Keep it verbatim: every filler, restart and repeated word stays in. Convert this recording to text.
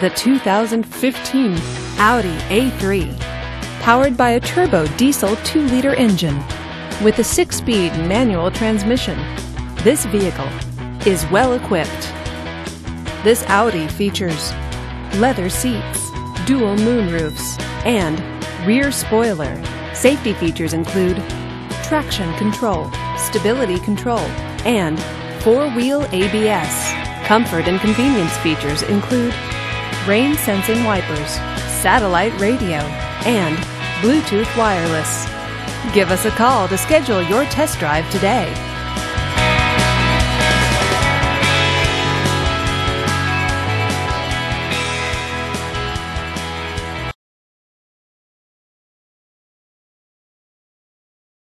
the two thousand fifteen Audi A three. Powered by a turbo diesel two liter engine with a six-speed manual transmission, this vehicle is well equipped. This Audi features leather seats, dual moonroofs, and rear spoiler. Safety features include traction control, stability control, and four-wheel A B S. Comfort and convenience features include rain-sensing wipers, satellite radio, and Bluetooth wireless. Give us a call to schedule your test drive today.